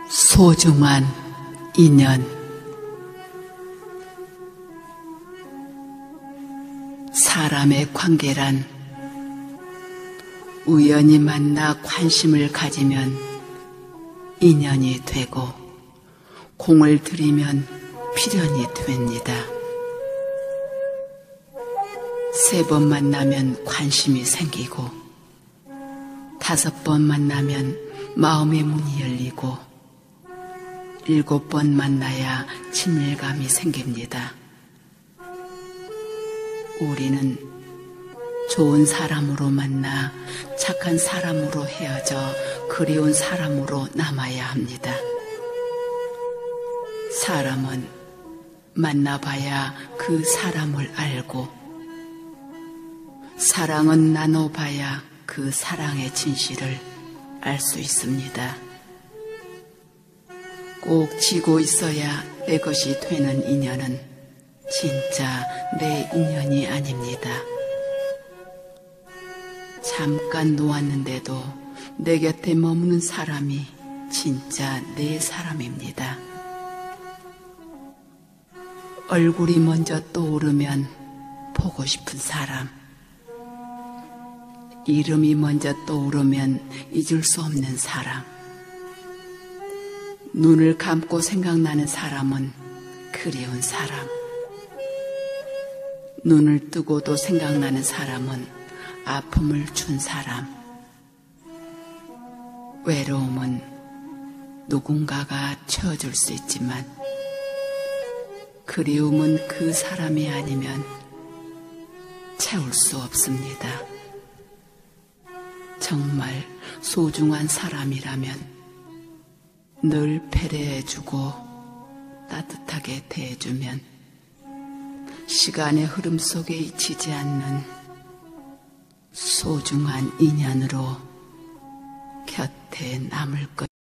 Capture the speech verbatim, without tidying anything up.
소중한 인연. 사람의 관계란 우연히 만나 관심을 가지면 인연이 되고 공을 들이면 필연이 됩니다. 세 번 만나면 관심이 생기고 다섯 번 만나면 마음의 문이 열리고 일곱 번 만나야 친밀감이 생깁니다. 우리는 좋은 사람으로 만나 착한 사람으로 헤어져 그리운 사람으로 남아야 합니다. 사람은 만나봐야 그 사람을 알고 사랑은 나눠봐야 그 사랑의 진실을 알 수 있습니다. 꼭 쥐고 있어야 내 것이 되는 인연은 진짜 내 인연이 아닙니다. 잠깐 놓았는데도 내 곁에 머무는 사람이 진짜 내 사람입니다. 얼굴이 먼저 떠오르면 보고 싶은 사람, 이름이 먼저 떠오르면 잊을 수 없는 사람, 눈을 감고 생각나는 사람은 그리운 사람, 눈을 뜨고도 생각나는 사람은 아픔을 준 사람. 외로움은 누군가가 채워줄 수 있지만 그리움은 그 사람이 아니면 채울 수 없습니다. 정말 소중한 사람이라면 늘 배려해주고 따뜻하게 대해주면 시간의 흐름 속에 잊히지 않는 소중한 인연으로 곁에 남을 것.